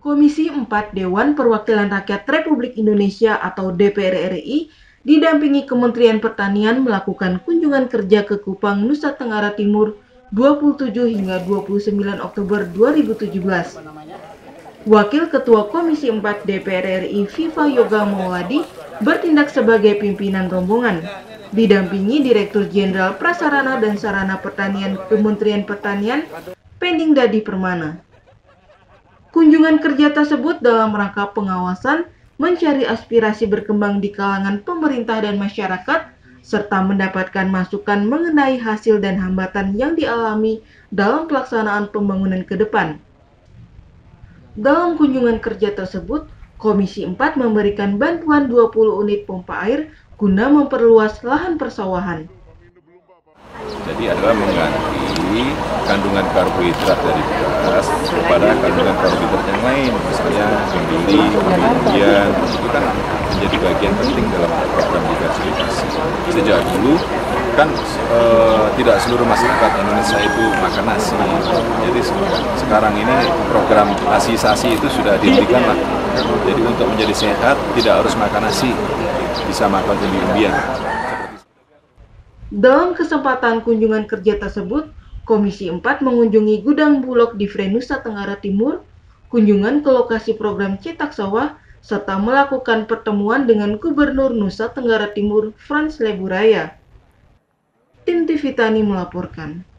Komisi 4 Dewan Perwakilan Rakyat Republik Indonesia atau DPR RI didampingi Kementerian Pertanian melakukan kunjungan kerja ke Kupang, Nusa Tenggara Timur 27 hingga 29 Oktober 2017. Wakil Ketua Komisi 4 DPR RI Viva Yoga Mauladi bertindak sebagai pimpinan rombongan, didampingi Direktur Jenderal Prasarana dan Sarana Pertanian Kementerian Pertanian Pending Dadi Permana. Kunjungan kerja tersebut dalam rangka pengawasan, mencari aspirasi berkembang di kalangan pemerintah dan masyarakat, serta mendapatkan masukan mengenai hasil dan hambatan yang dialami dalam pelaksanaan pembangunan ke depan. Dalam kunjungan kerja tersebut, Komisi 4 memberikan bantuan 20 unit pompa air guna memperluas lahan persawahan. Jadi adalah mengganti kandungan karbohidrat dari beras kepada kandungan karbohidrat yang lain, misalnya kembili, kemudian itu kan menjadi bagian penting dalam program diversifikasi. Sejak dulu kan tidak seluruh masyarakat Indonesia itu makan nasi, jadi sekarang ini program nasiisasi itu sudah dihentikan lah. Jadi untuk menjadi sehat tidak harus makan nasi, bisa makan umbi-umbian. Dalam kesempatan kunjungan kerja tersebut, Komisi 4 mengunjungi gudang Bulog di Fre, Nusa Tenggara Timur, kunjungan ke lokasi program cetak sawah, serta melakukan pertemuan dengan Gubernur Nusa Tenggara Timur Frans Leburaya. Tim TV Tani melaporkan.